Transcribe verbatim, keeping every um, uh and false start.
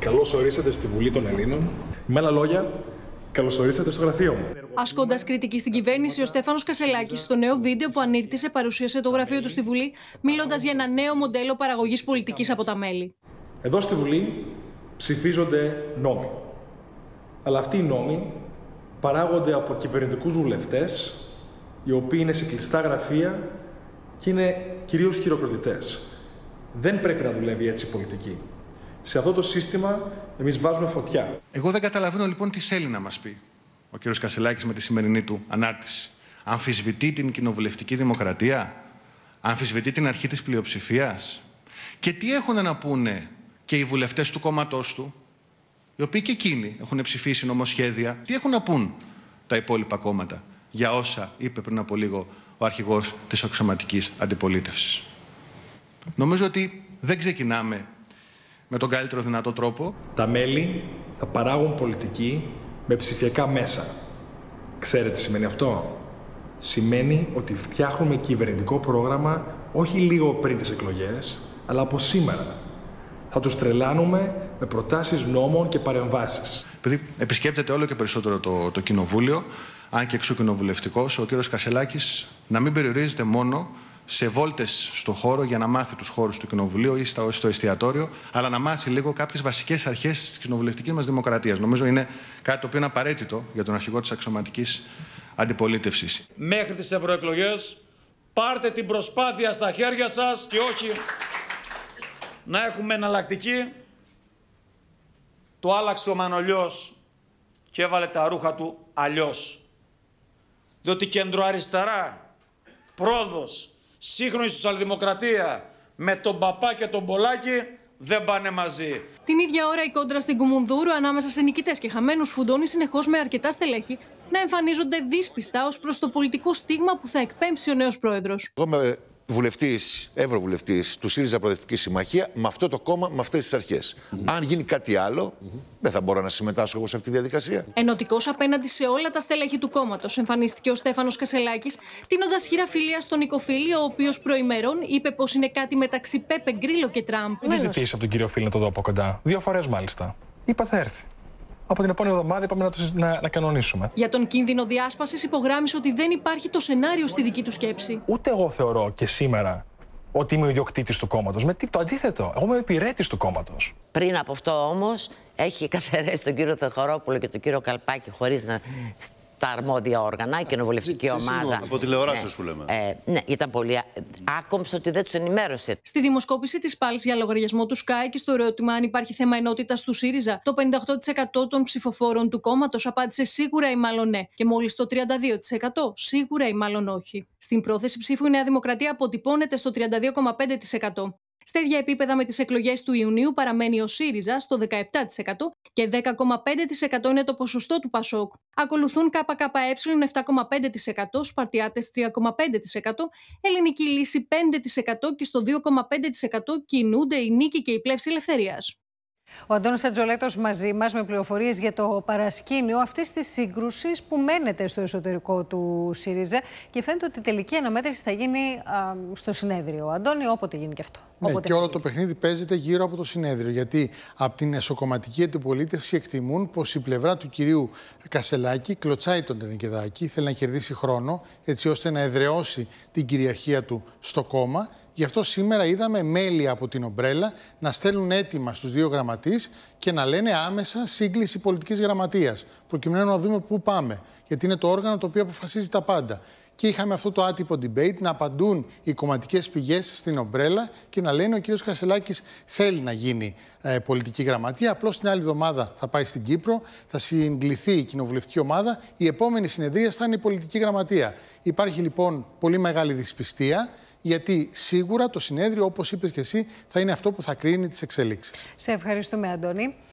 Καλώς ορίσατε στη Βουλή των Ελλήνων. Με άλλα λόγια, καλώς ορίσατε στο γραφείο μου. Ασκώντας κριτική στην κυβέρνηση, ο Στέφανος Κασσελάκης, στο νέο βίντεο που ανήρτησε, παρουσίασε το γραφείο του στη Βουλή, μιλώντας για ένα νέο μοντέλο παραγωγής πολιτικής από τα μέλη. Εδώ στη Βουλή ψηφίζονται νόμοι. Αλλά αυτοί οι νόμοι παράγονται από κυβερνητικούς βουλευτές, οι οποίοι είναι σε κλειστά γραφεία και είναι κυρίως χειροκροτητές. Δεν πρέπει να δουλεύει έτσι η πολιτική. Σε αυτό το σύστημα εμείς βάζουμε φωτιά. Εγώ δεν καταλαβαίνω λοιπόν τι θέλει να μας πει ο κ. Κασσελάκης με τη σημερινή του ανάρτηση. Αμφισβητεί την κοινοβουλευτική δημοκρατία, αμφισβητεί την αρχή της πλειοψηφίας. Και τι έχουν να πούνε και οι βουλευτές του κόμματός του, οι οποίοι και εκείνοι έχουν ψηφίσει νομοσχέδια, τι έχουν να πούν τα υπόλοιπα κόμματα για όσα είπε πριν από λίγο ο αρχηγός της αξιωματικής αντιπολίτευσης. Νομίζω ότι δεν ξεκινάμε με τον καλύτερο δυνατό τρόπο. Τα μέλη θα παράγουν πολιτική με ψηφιακά μέσα. Ξέρετε τι σημαίνει αυτό? Σημαίνει ότι φτιάχνουμε κυβερνητικό πρόγραμμα όχι λίγο πριν τις εκλογές, αλλά από σήμερα. Θα τους τρελάνουμε με προτάσεις νόμων και παρεμβάσεις. Επειδή επισκέπτεται όλο και περισσότερο το, το κοινοβούλιο, αν και εξωκοινοβουλευτικός, ο κ. Κασσελάκης να μην περιορίζεται μόνο σε βόλτες στο χώρο για να μάθει τους χώρους του κοινοβουλίου ή στο, στο εστιατόριο, αλλά να μάθει λίγο κάποιες βασικές αρχές της κοινοβουλευτικής μας δημοκρατίας. Νομίζω είναι κάτι το οποίο είναι απαραίτητο για τον αρχηγό της αξιωματικής αντιπολίτευσης. Μέχρι τις ευρωεκλογές πάρτε την προσπάθεια στα χέρια σας και όχι να έχουμε εναλλακτική. Το άλλαξε ο Μανολιός και έβαλε τα ρούχα του αλλιώς. Διότι κεντροαριστερά, πρόοδος, σύγχρονη σοσιαλδημοκρατία με τον Παπά και τον Πολάκη δεν πάνε μαζί. Την ίδια ώρα η κόντρα στην Κουμουνδούρου ανάμεσα σε νικητές και χαμένους φουντώνει συνεχώς με αρκετά στελέχη να εμφανίζονται δύσπιστα ως προς το πολιτικό στίγμα που θα εκπέμψει ο νέος πρόεδρος. Εγώ είμαι βουλευτής, ευρωβουλευτής του ΣΥΡΙΖΑ Προοδευτική Συμμαχία, με αυτό το κόμμα, με αυτές τις αρχές. Mm-hmm. Αν γίνει κάτι άλλο, mm-hmm. δεν θα μπορώ να συμμετάσχω εγώ σε αυτή τη διαδικασία. Ενωτικός απέναντι σε όλα τα στέλεχη του κόμματος, εμφανίστηκε ο Στέφανος Κασσελάκης, τείνοντας χείρα φιλίας στον Νίκο Φίλη, ο οποίος προημερών είπε πως είναι κάτι μεταξύ Πέπε Γκρίλο και Τραμπ. Δεν ζητήσει από τον κύριο Φίλη να το δω από κοντά. Δύο φορές μάλιστα. Είπα θα έρθει. Από την επόμενη εβδομάδα είπαμε να, το, να, να κανονίσουμε. Για τον κίνδυνο διάσπασης υπογράμμισε ότι δεν υπάρχει το σενάριο στη δική του σκέψη. Ούτε εγώ θεωρώ και σήμερα ότι είμαι ο ιδιοκτήτης του κόμματος. Με τι, το αντίθετο. Εγώ είμαι ο υπηρέτης του κόμματος. Πριν από αυτό όμως έχει καθαρίσει τον κύριο Θεοχαρόπουλο και τον κύριο Καλπάκη χωρίς να. Τα αρμόδια όργανα, η κοινοβουλευτική ομάδα. Από τηλεοράσεως ναι, που λέμε. Ε, ναι, ήταν πολύ άκομψο ότι δεν τους ενημέρωσε. Στη δημοσκόπηση της Πάλς για λογαριασμό του Sky και στο ερώτημα αν υπάρχει θέμα ενότητας του ΣΥΡΙΖΑ, το πενήντα οκτώ τοις εκατό των ψηφοφόρων του κόμματος απάντησε σίγουρα ή μάλλον ναι, και μόλις το τριάντα δύο τοις εκατό σίγουρα ή μάλλον όχι. Στην πρόθεση ψήφου η Νέα Δημοκρατία αποτυπώνεται στο τριάντα δύο κόμμα πέντε τοις εκατό. Στα ίδια επίπεδα με τις εκλογές του Ιουνίου παραμένει ο ΣΥΡΙΖΑ στο δεκαεπτά τοις εκατό και δέκα κόμμα πέντε τοις εκατό είναι το ποσοστό του ΠΑΣΟΚ. Ακολουθούν ΚΚΕ επτά κόμμα πέντε τοις εκατό, Σπαρτιάτες τρία κόμμα πέντε τοις εκατό, Ελληνική Λύση πέντε τοις εκατό και στο δύο κόμμα πέντε τοις εκατό κινούνται η Νίκη και η Πλεύση Ελευθερίας. Ο Αντώνης Ατζολέτος μαζί μας με πληροφορίες για το παρασκήνιο αυτής της σύγκρουσης που μένεται στο εσωτερικό του ΣΥΡΙΖΑ και φαίνεται ότι η τελική αναμέτρηση θα γίνει α, στο συνέδριο. Αντώνη, όποτε γίνει και αυτό. Ναι, όποτε και όλο γίνει. Το παιχνίδι παίζεται γύρω από το συνέδριο. Γιατί από την εσωκομματική αντιπολίτευση εκτιμούν πως η πλευρά του κυρίου Κασσελάκη κλωτσάει τον Τενεκεδάκη, θέλει να κερδίσει χρόνο έτσι ώστε να εδραιώσει την κυριαρχία του στο κόμμα. Γι' αυτό σήμερα είδαμε μέλη από την ομπρέλα να στέλνουν έτοιμα στους δύο γραμματείς και να λένε άμεσα σύγκληση πολιτικής γραμματείας, προκειμένου να δούμε πού πάμε. Γιατί είναι το όργανο το οποίο αποφασίζει τα πάντα. Και είχαμε αυτό το άτυπο debate να απαντούν οι κομματικές πηγές στην ομπρέλα και να λένε ο κ. Κασσελάκης θέλει να γίνει ε, πολιτική γραμματεία. Απλώς την άλλη εβδομάδα θα πάει στην Κύπρο, θα συγκληθεί η κοινοβουλευτική ομάδα. Η επόμενη συνεδρία θα είναι η πολιτική γραμματεία. Υπάρχει λοιπόν πολύ μεγάλη δυσπιστία. Γιατί σίγουρα το συνέδριο, όπως είπες και εσύ, θα είναι αυτό που θα κρίνει τις εξελίξεις. Σε ευχαριστούμε, Αντώνη.